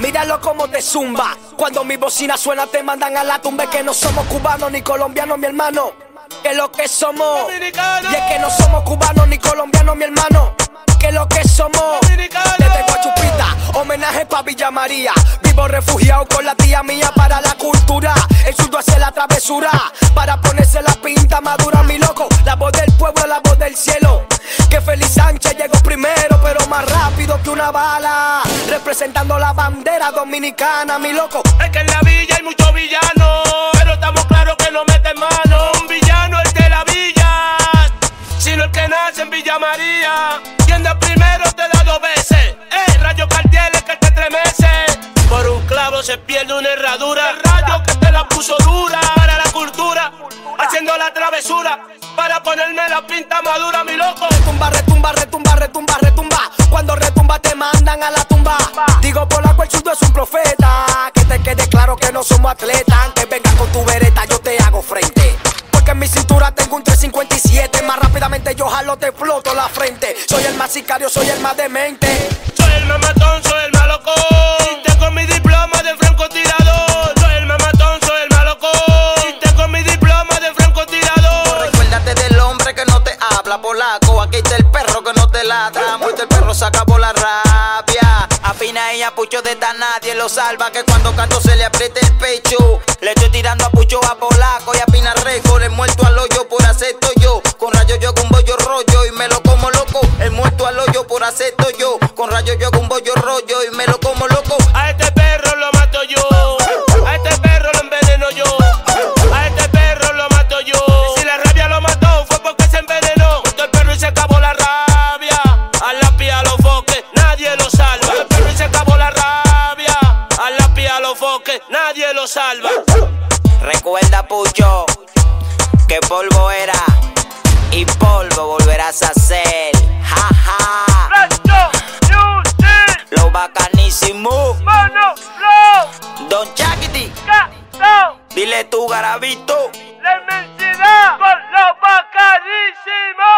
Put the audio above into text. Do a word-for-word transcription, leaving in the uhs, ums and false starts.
Míralo como te zumba. Cuando mi bocina suena te mandan a la tumba. Es que no somos cubanos ni colombianos, mi hermano. Que lo que somos. Dominicano. Y es que no somos cubanos ni colombianos, mi hermano. Que lo que somos. Dominicano. Desde Guachupita, homenaje pa' Villa María. Vivo refugiado con la tía mía para la cultura. El zurdo hace la travesura para ponerse la pinta madura, mi loco. La voz del pueblo, la voz del cielo. Que Félix Sánchez llegó primero, pero más rápido que una bala. Representando la bandera dominicana, mi loco. Es que en la villa hay muchos villanos, pero estamos claros que no meten mano. Un villano el de la villa, sino el que nace en Villa María. Quien de primero te da dos veces. Eh, rayo Cartier es que te estremece. Por un clavo se pierde una herradura. El rayo que te la puso dura para la cultura, haciendo la travesura para ponerme la pinta madura, mi loco. Retumba, retumba, retumba, retumba, retumba. Cuando retumba te mandan a la tumba. Digo por la cual el zurdo es un profeta. Que te quede claro que no somos atletas. Aunque vengas con tu vereta yo te hago frente. Porque en mi cintura tengo un tres cincuenta y siete. Más rápidamente yo jalo, te exploto la frente. Soy el más sicario, soy el más demente. Soy el más matón, soy el más loco. Y tengo mi diploma de francotirador. Soy el más matón, soy el más loco. Y tengo mi diploma de francotirador. Recuérdate del hombre que no te habla, polaco. Aquí está el perro que no te ladra. Muerto el perro se acabó la rabia. Afina ella, Pucho de esta nadie lo salva. Que cuando canto se le apriete el pecho. Le estoy tirando a Pucho a polaco y a Pina Rejo. Le muerto al hoyo por acepto yo. Con rayo yo hago un bollo rollo y me lo como loco. El muerto al hoyo por acepto yo. Con rayo yo hago un bollo rollo y me lo como loco. A este perro lo mato yo. A este perro lo enveneno yo. A este perro lo mato yo. Si la rabia lo mató fue porque se envenenó. Muerto el perro y se acabó la rabia. A la pía los foques, nadie lo salva. Muerto el perro y se acabó la rabia. A la pía los foques, nadie lo salva. Recuerda, Pucho, que polvo era y polvo volverás a ser. Ja, ja. Lo bacanísimo. Mano, flow, Don Chaquiti, no, dile tú, Garabito. la inmensidad por lo bacanísimo.